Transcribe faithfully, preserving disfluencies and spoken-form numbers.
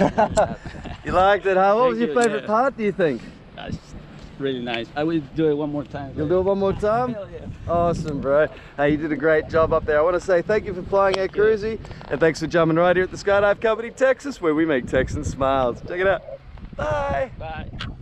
You liked it, huh? What Thank was your you, favorite yeah. part, do you think? That's really nice. I will do it one more time. You'll do it one more time? Hell yeah. Awesome, bro. Hey, you did a great job up there. I want to say thank you for flying Air Cruisy, and thanks for jumping right here at the Skydive Company, Texas, where we make Texans smiles. Check it out. Bye. Bye.